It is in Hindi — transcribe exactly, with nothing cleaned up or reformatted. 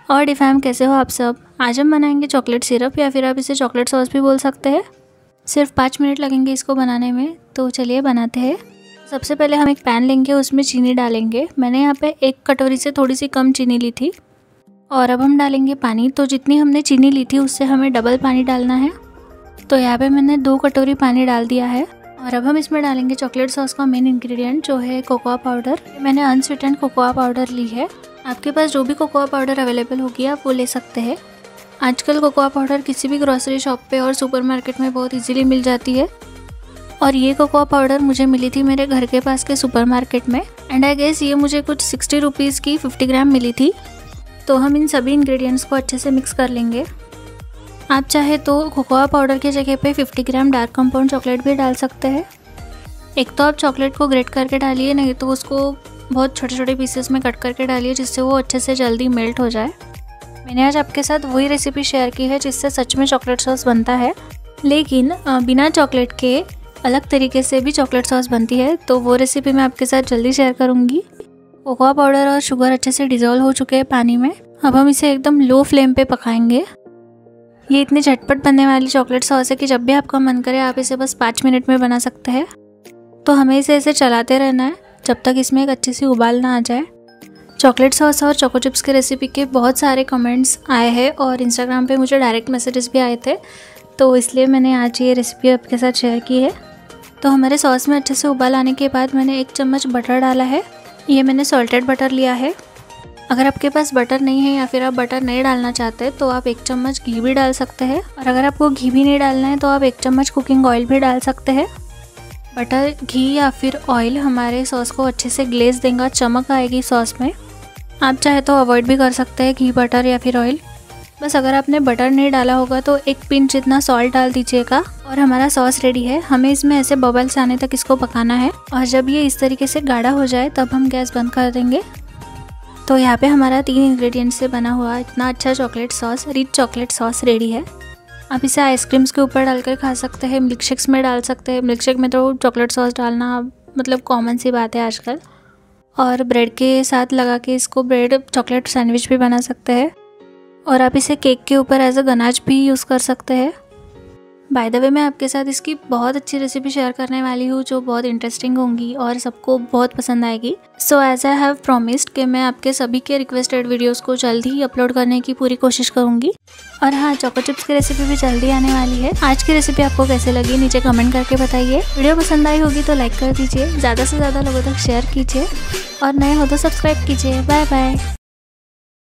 और डिफैम, कैसे हो आप सब। आज हम बनाएंगे चॉकलेट सिरप, या फिर आप इसे चॉकलेट सॉस भी बोल सकते हैं। सिर्फ पाँच मिनट लगेंगे इसको बनाने में, तो चलिए बनाते हैं। सबसे पहले हम एक पैन लेंगे, उसमें चीनी डालेंगे। मैंने यहाँ पे एक कटोरी से थोड़ी सी कम चीनी ली थी। और अब हम डालेंगे पानी। तो जितनी हमने चीनी ली थी उससे हमें डबल पानी डालना है। तो यहाँ पे मैंने दो कटोरी पानी डाल दिया है। और अब हम इसमें डालेंगे चॉकलेट सॉस का मेन इंग्रेडिएंट, जो है कोकोआ पाउडर। मैंने अनस्वीटेंड कोकोआ पाउडर ली है। आपके पास जो भी कोकोआ पाउडर अवेलेबल होगी आप वो ले सकते हैं। आजकल कोकोआ पाउडर किसी भी ग्रोसरी शॉप पे और सुपरमार्केट में बहुत इजीली मिल जाती है। और ये कोकोआ पाउडर मुझे मिली थी मेरे घर के पास के सुपरमार्केट में। एंड आई गेस ये मुझे कुछ सिक्सटी रुपीज़ की फिफ्टी ग्राम मिली थी। तो हम इन सभी इंग्रेडिएंट्स को अच्छे से मिक्स कर लेंगे। आप चाहे तो कोकोआ पाउडर की जगह पे fifty gram dark compound chocolate भी डाल सकते हैं। एक तो आप चॉकलेट को ग्रेट करके डालिए, नहीं तो उसको बहुत छोटे छोटे पीसेस में कट करके डालिए, जिससे वो अच्छे से जल्दी मेल्ट हो जाए। मैंने आज आपके साथ वही रेसिपी शेयर की है जिससे सच में चॉकलेट सॉस बनता है, लेकिन बिना चॉकलेट के अलग तरीके से भी चॉकलेट सॉस बनती है। तो वो रेसिपी मैं आपके साथ जल्दी शेयर करूँगी। कोकोआ पाउडर और शुगर अच्छे से डिज़ोल्व हो चुके हैं पानी में। अब हम इसे एकदम लो फ्लेम पे पकाएंगे। ये इतनी झटपट बनने वाली चॉकलेट सॉस है कि जब भी आपका मन करे आप इसे बस पाँच मिनट में बना सकते हैं। तो हमें इसे ऐसे चलाते रहना है जब तक इसमें एक अच्छी सी उबाल ना आ जाए। चॉकलेट सॉस और चोको चिप्स की रेसिपी के बहुत सारे कमेंट्स आए हैं और इंस्टाग्राम पे मुझे डायरेक्ट मैसेजेस भी आए थे, तो इसलिए मैंने आज ये रेसिपी आपके साथ शेयर की है। तो हमारे सॉस में अच्छे से उबाल आने के बाद मैंने एक चम्मच बटर डाला है। ये मैंने सॉल्टेड बटर लिया है। अगर आपके पास बटर नहीं है या फिर आप बटर नहीं डालना चाहते तो आप एक चम्मच घी भी डाल सकते हैं। और अगर आपको घी भी नहीं डालना है तो आप एक चम्मच कुकिंग ऑयल भी डाल सकते हैं। बटर, घी या फिर ऑयल हमारे सॉस को अच्छे से ग्लेज देगा, चमक आएगी सॉस में। आप चाहे तो अवॉइड भी कर सकते हैं घी, बटर या फिर ऑयल। बस अगर आपने बटर नहीं डाला होगा तो एक पिंच जितना सॉल्ट डाल दीजिएगा और हमारा सॉस रेडी है। हमें इसमें ऐसे बबल्स आने तक इसको पकाना है और जब ये इस तरीके से गाढ़ा हो जाए तब हम गैस बंद कर देंगे। तो यहाँ पे हमारा तीन इंग्रेडिएंट्स से बना हुआ इतना अच्छा chocolate sauce, rich chocolate sauce ready है। आप इसे आइसक्रीम्स के ऊपर डालकर खा सकते हैं, मिल्क शेक्स में डाल सकते हैं। मिल्क शेक में तो चॉकलेट सॉस डालना मतलब कॉमन सी बात है आजकल। और ब्रेड के साथ लगा के इसको ब्रेड चॉकलेट सैंडविच भी बना सकते हैं। और आप इसे केक के ऊपर एज अ गनाच भी यूज़ कर सकते हैं। बाय द वे, मैं आपके साथ इसकी बहुत अच्छी रेसिपी शेयर करने वाली हूँ जो बहुत इंटरेस्टिंग होंगी और सबको बहुत पसंद आएगी। So as I have promised कि मैं आपके सभी के रिक्वेस्टेड वीडियोस को जल्दी ही अपलोड करने की पूरी कोशिश करूँगी। और हाँ, चोको चिप्स की रेसिपी भी जल्दी आने वाली है। आज की रेसिपी आपको कैसे लगी नीचे कमेंट करके बताइए। वीडियो पसंद आई होगी तो लाइक कर दीजिए, ज़्यादा से ज़्यादा लोगों तक शेयर कीजिए और नए हो तो सब्सक्राइब कीजिए। Bye bye.